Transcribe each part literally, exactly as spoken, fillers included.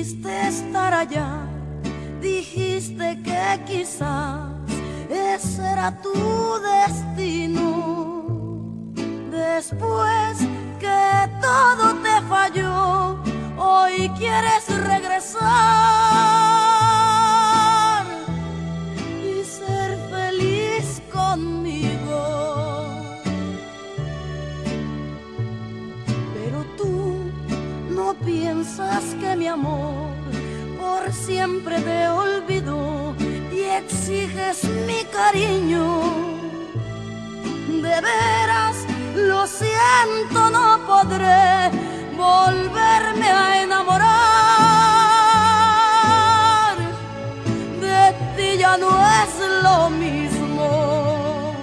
quisiste estar allá, dijiste que quizás ese era tu destino. Después que todo te falló, hoy quieres regresar y ser feliz conmigo. Pero tú no piensas que mi amor por siempre te olvidó y exiges mi cariño. De veras, lo siento, no podré volverme a enamorar. De ti ya no es lo mismo.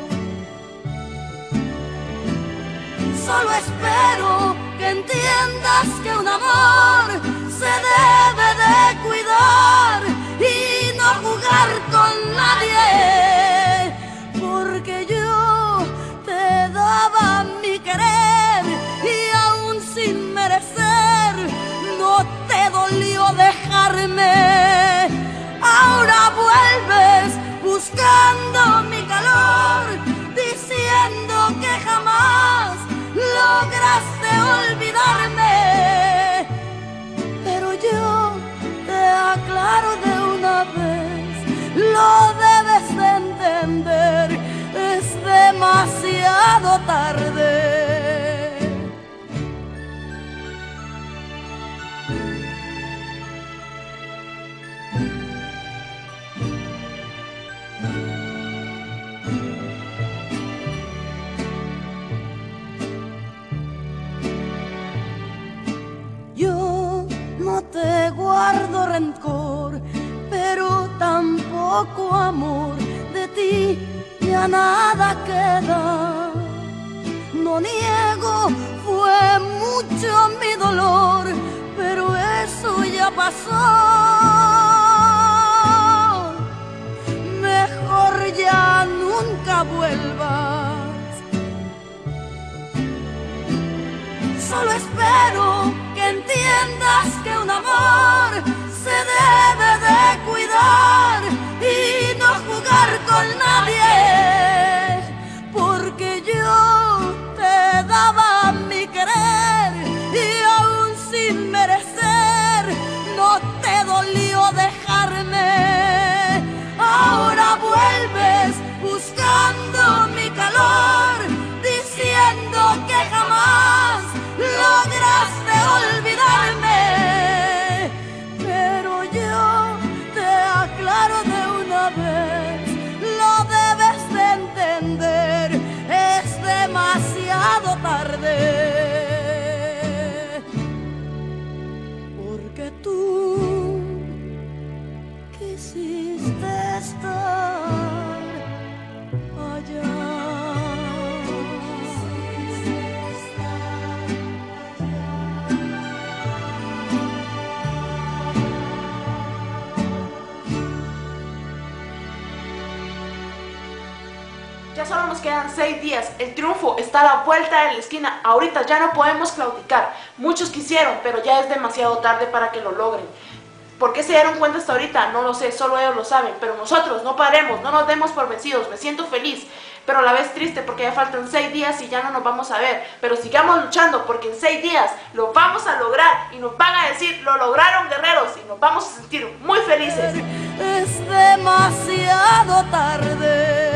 Solo espero que entiendas que un amor se debe de cuidar y no jugar con nadie, porque yo te daba mi querer y aún sin merecer no te dolió dejarme. Ahora vuelves buscando mi calor, diciendo que jamás lograste olvidarme. Pero yo te aclaro de una vez, lo debes de entender, es demasiado tarde. Yo no te guardo rencor, pero tampoco amor. De ti ya nada queda. No niego, fue mucho mi dolor, pero eso ya pasó. Mejor ya nunca vuelvas. Solo espero que entiendas que un amor se debe de cuidar y no jugar con nadie, porque yo te daba mi querer y aún sin merecer no te dolió dejarme. Ahora vuelves buscando mi calor, diciendo que jamás lograste olvidarme. Pero yo te aclaro de una vez, lo debes de entender, es demasiado tarde. Porque tú quisiste estar allá. Ya solo nos quedan seis días, el triunfo está a la vuelta de la esquina, ahorita ya no podemos claudicar. Muchos quisieron, pero ya es demasiado tarde para que lo logren. ¿Por qué se dieron cuenta hasta ahorita? No lo sé, solo ellos lo saben, pero nosotros no paremos, no nos demos por vencidos. Me siento feliz, pero a la vez triste porque ya faltan seis días y ya no nos vamos a ver. Pero sigamos luchando porque en seis días lo vamos a lograr y nos van a decir, lo lograron guerreros, y nos vamos a sentir muy felices. Es demasiado tarde.